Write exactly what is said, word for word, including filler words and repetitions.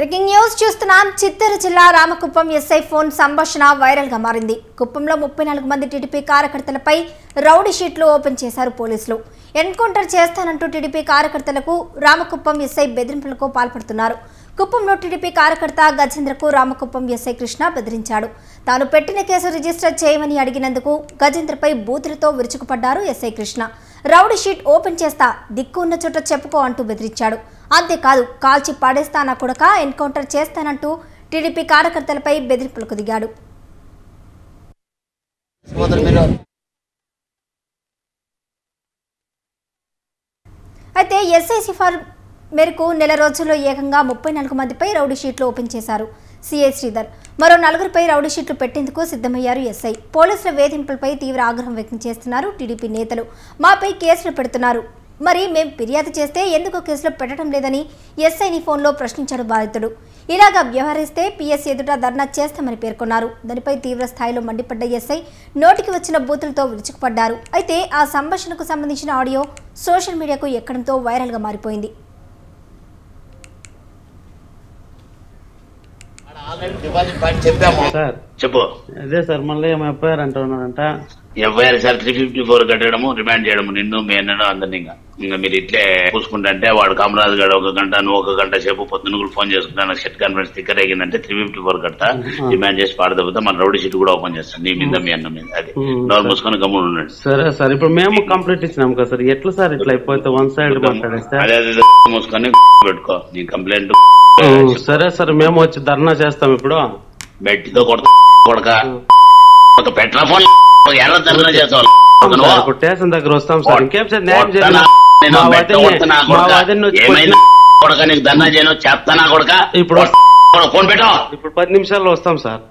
Breaking news చూస్తున్నాం. చిత్తూరు జిల్లా Ramakuppam SI phone సంభాషణ వైరల్ గా మారింది. కుప్పంలో ముప్పై నాలుగు మంది టీడీపీ కార్యకర్తలపై రౌడీ షీట్లు ఓపెన్ చేశారు పోలీసులు. ఎన్కౌంటర్ చేస్తానంటూ టీడీపీ కార్యకర్తలకు రామకుప్పం ఎస్ఐ బెదిరింపులకు పాల్పడుతున్నారు. కుప్పంలో టీడీపీ కార్యకర్త గజేంద్రకు రామకుప్పం ఎస్ఐ కృష్ణ బెదిరించాడు. తాను పెట్టిన కేసు రిజిస్టర్ చేయమని అడిగినందుకు గజేంద్రపై బూతులతో విరుచుకుపడ్డారు SI Krishna. Rowdy sheet open చేస్తా, దిక్కు ఉన్న చోట చెప్పుకో అంటూ బెదిరించాడు. అంతేకాదు, కాల్చి పడేస్తానా కొడక, ఎన్కౌంటర్ చేస్తానంటూ టీడీపీ కార్యకర్తలపై బెదిరింపులకు దిగాడు. అయితే ఎస్ఐ సిఫార్ మేరకు నెల రోజుల్లో ఏకంగా ముప్పై నాలుగు మందిపై రౌడీ షీట్లు ఓపెన్ చేశారు సిఐ శ్రీధర్. మరో నలుగురిపై రౌడీ షీట్లు పెట్టేందుకు సిద్ధమయ్యారు ఎస్ఐ. పోలీసుల వేధింపులపై తీవ్ర ఆగ్రహం వ్యక్తం చేస్తున్నారు టీడీపీ నేతలు. మాపై కేసులు పెడుతున్నారు, మరి మేం ఫిర్యాదు చేస్తే ఎందుకు కేసులు పెట్టడం లేదని ఎస్ఐని ఫోన్లో ప్రశ్నించాడు బాధితుడు. ఇలాగా వ్యవహరిస్తే పిఎస్ ఎదుట ధర్నా చేస్తామని పేర్కొన్నారు. దానిపై తీవ్ర స్థాయిలో మండిపడ్డ ఎస్ఐ నోటికి వచ్చిన బూతులతో విరుచుకుపడ్డారు. అయితే ఆ సంభాషణకు సంబంధించిన ఆడియో సోషల్ మీడియాకు ఎక్కడంతో వైరల్గా మారిపోయింది. చెప్పు. అదే సార్, మళ్ళీ ఏమో ఎఫ్ఐఆర్ అంటున్నారంట. FIR sir three fifty four కట్టడము, రిమాండ్ చేయడము, నిన్ను మీ అన్నను అందరినీ. ఇంకా ఇంకా మీరు ఇట్లే చూసుకుంటే వాడు కామరాజు గారు ఒక గంట, నువ్వు ఒక గంట సేపు పొద్దున్న కూడా ఫోన్ చేసుకుంటా షెట్ కాన్ఫరెన్స్ స్టిక్కర్ అయ్యిందంటే త్రీ ఫిఫ్టీ ఫోర్ కడతా, రిమాండ్ చేసి పాడదపోతే మన రౌడీ షీట్ కూడా ఓపెన్ చేస్తాను నీ మీద మీ అన్న మీద. అది నోరు మూసుకొని గమ్మున ఉండండి. సరే సార్, ఇప్పుడు మేము కంప్లీట్ ఇచ్చినాం కదా సార్, ఎట్లా సార్ ఇట్లా అయిపోతే వన్ సైడ్ మాట్లాడేస్తే? అదే అదే మూసుకొని పెట్టుకో నీ కంప్లైంట్. సరే సార్, మేము వచ్చి ధర్నా చేస్తాం. ఇప్పుడు బెట్టితో కొడతా కొడక ఒక పెట్రోల్ ఫోన్ ఎలా ధర్నా చేస్తావు? స్టేషన్ దగ్గర వస్తాం సార్. ఇంకేం సార్, న్యాయం కొడక నీకు ధర్నా చేయను చెప్తానా కొడక. ఇప్పుడు ఫోన్ పెట్టు. ఇప్పుడు పది నిమిషాల్లో వస్తాం సార్.